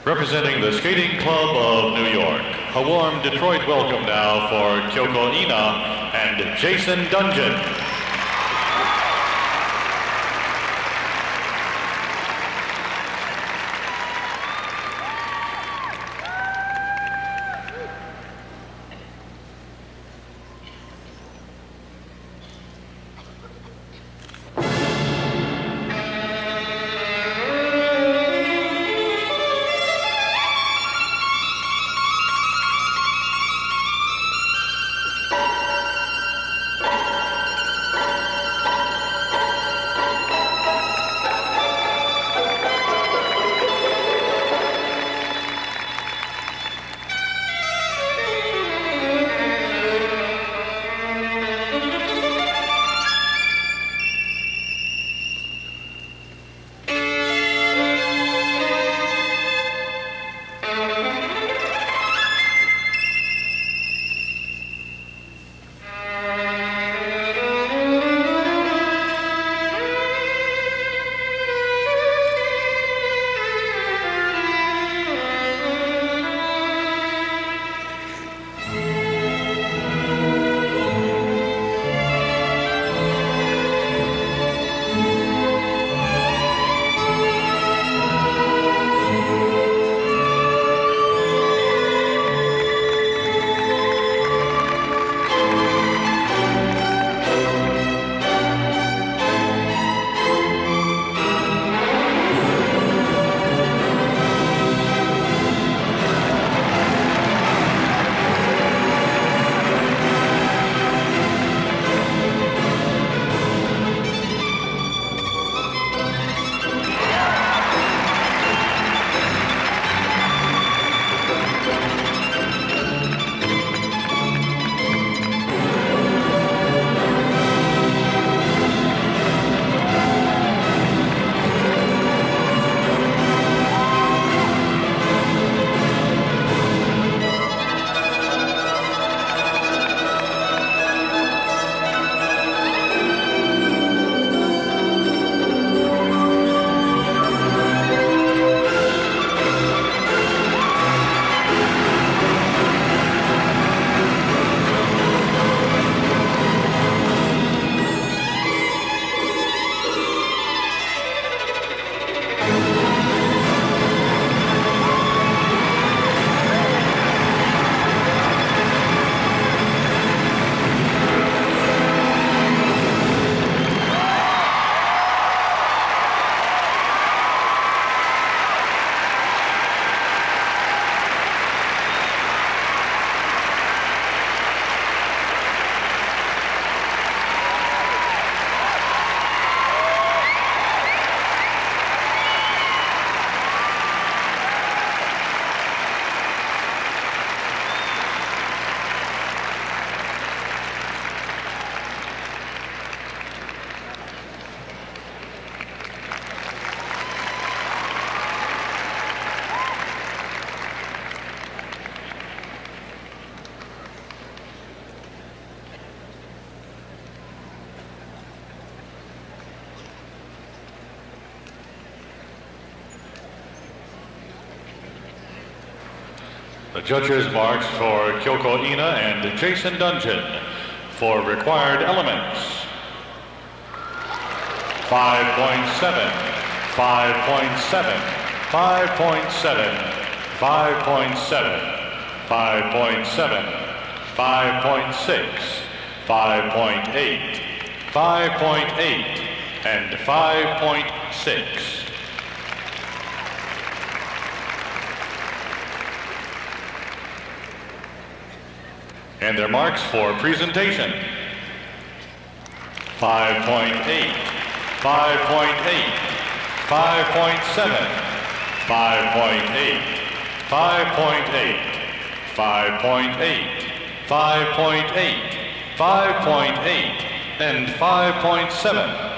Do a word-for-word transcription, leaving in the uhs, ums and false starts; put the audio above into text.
Representing the Skating Club of New York, a warm Detroit welcome now for Kyoko Ina and Jason Dungeon. The judges marks for Kyoko Ina and Jason Dungeon for required elements. five point seven, five point seven, five point seven, five point seven, five point seven, five point six, five point eight, five point eight, and five point six. And their marks for presentation. five point eight, five point eight, five point seven, five point eight, five point eight, five point eight, five point eight, five point eight, and five point seven.